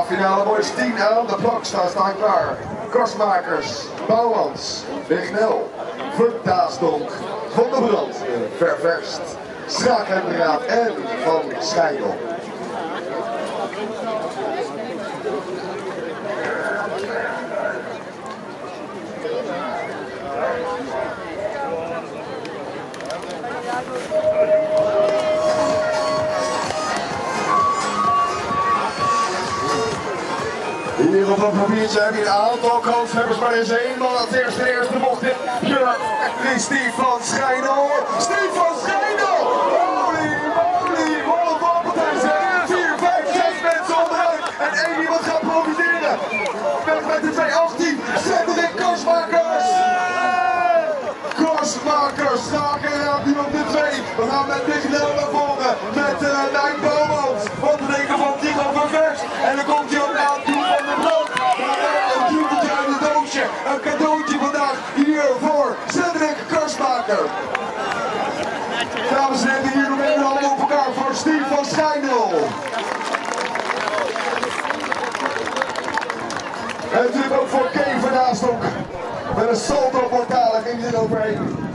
A-finale boys 10 aan de plak staan klaar. Korstmakers, Bouwmans, Wignel, Verdaasdonk, Van der Brand, Ververst, Schaakhemraad en Van Schijndel. Hier op het papiertje heb je een aantal kanshebbers, maar er is één man als eerste mocht in. Steve van Schijndel. Steve van Schijndel! Holy moly, wat een valpartij zeg! 4, 5, 6 mensen onderuit en één iemand gaat profiteren. Weg met de 218, Cedric Korstmakers! Korstmakers, Schaakhemraad nu op de 2. We gaan met Wignel naar voren, met Nijk Bouwmans. Wat te denken van Tigo Ververst. En dan komt hij ook aan toe van de blok. Een duwtje uit het doosje. Een cadeautje vandaag hier voor Cedric Korstmaker. Dames en heren, hier nog één hand op elkaar voor Steve van Schijndel. En natuurlijk ook voor Kevin Verdaasdonk. Met een salto mortale ging dit overheen.